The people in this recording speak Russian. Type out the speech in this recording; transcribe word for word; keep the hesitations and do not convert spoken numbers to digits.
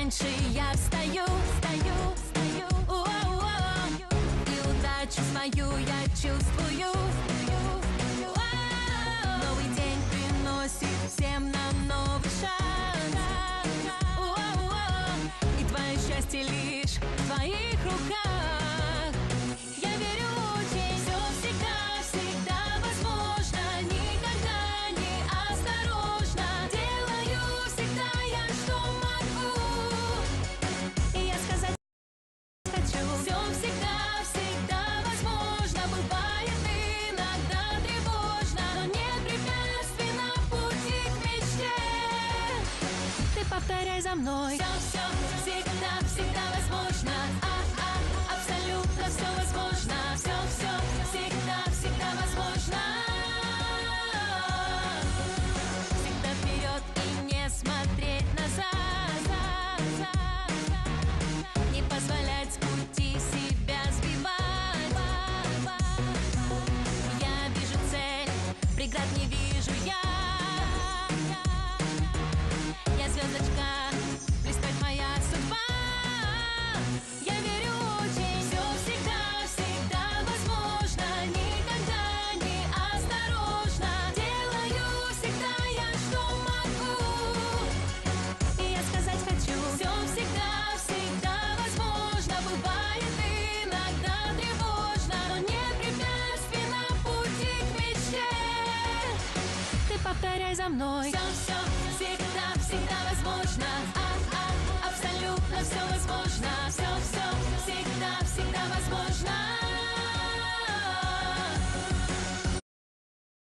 раньше я встаю, встаю, встаю, о-о-о, и удачу свою я чувствую. Новый день приносит всем нам новый шанс, о-о-о, и твое счастье лишь в твоих руках. Я верю очень, все всегда, всегда возможно, никогда не осторожно. Делаю всегда я, что могу, и я сказать хочу. Все всегда, всегда возможно, бывает иногда тревожно, но нет препятствий на пути к мечте. Ты повторяй за мной. Все, все, всегда, всегда возможно. А-а, абсолютно все возможно. Все, все, всегда, всегда возможно. Всегда вперед и не смотреть назад. Не позволять с пути себя сбивать. Я вижу цель, преград не вижу я. Я звездочка, блистать моя судьба. Я верю очень, все всегда, всегда возможно, никогда не осторожно. Делаю всегда я, что могу, и я сказать хочу. Все всегда, всегда возможно, бывает иногда тревожно, но нет препятствий на пути к мечте. Ты повторяй за мной. Все, все, всегда, всегда возможно. А-а, абсолютно все возможно. Все, все, всегда, всегда возможно.